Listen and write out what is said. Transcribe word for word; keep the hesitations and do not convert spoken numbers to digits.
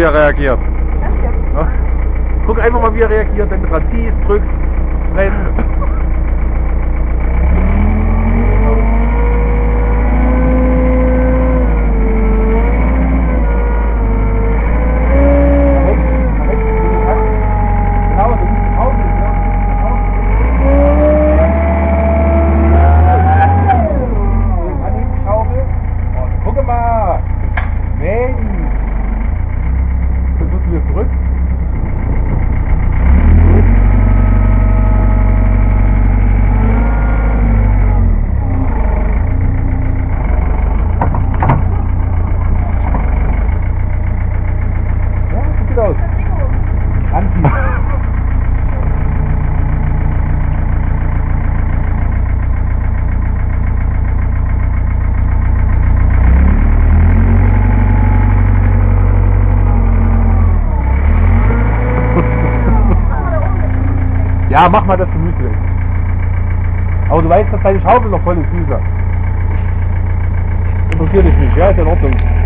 wie er reagiert. Ja? Guck einfach mal, wie er reagiert, wenn du dran ziehst, drückst, bremst. Zurück. Ja, sieht gut aus. Anziehen. Ja, mach mal das Gemüse weg. Aber du weißt, dass deine Schaufel noch voll ist, Lisa. Interessiert dich nicht, ja? Ist in Ordnung.